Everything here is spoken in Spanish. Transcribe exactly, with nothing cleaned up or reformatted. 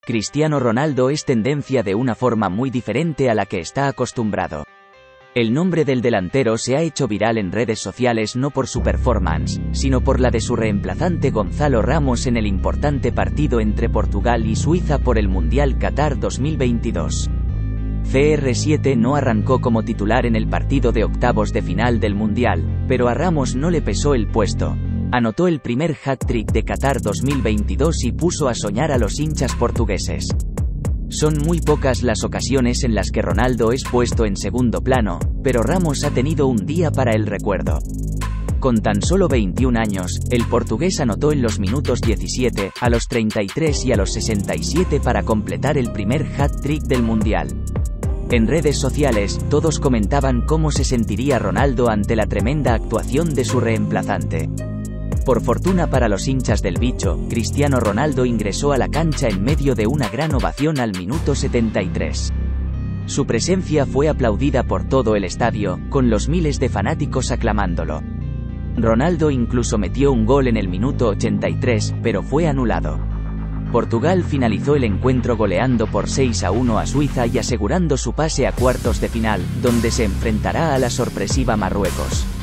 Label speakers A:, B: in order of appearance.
A: Cristiano Ronaldo es tendencia de una forma muy diferente a la que está acostumbrado. El nombre del delantero se ha hecho viral en redes sociales no por su performance, sino por la de su reemplazante Gonzalo Ramos en el importante partido entre Portugal y Suiza por el Mundial Qatar dos mil veintidós. C R siete no arrancó como titular en el partido de octavos de final del Mundial, pero a Ramos no le pesó el puesto. Anotó el primer hat-trick de Qatar dos mil veintidós y puso a soñar a los hinchas portugueses. Son muy pocas las ocasiones en las que Ronaldo es puesto en segundo plano, pero Ramos ha tenido un día para el recuerdo. Con tan solo veintiún años, el portugués anotó en los minutos diecisiete, a los treinta y tres y a los sesenta y siete para completar el primer hat-trick del Mundial. En redes sociales, todos comentaban cómo se sentiría Ronaldo ante la tremenda actuación de su reemplazante. Por fortuna para los hinchas del bicho, Cristiano Ronaldo ingresó a la cancha en medio de una gran ovación al minuto setenta y tres. Su presencia fue aplaudida por todo el estadio, con los miles de fanáticos aclamándolo. Ronaldo incluso metió un gol en el minuto ochenta y tres, pero fue anulado. Portugal finalizó el encuentro goleando por seis a uno a Suiza y asegurando su pase a cuartos de final, donde se enfrentará a la sorpresiva Marruecos.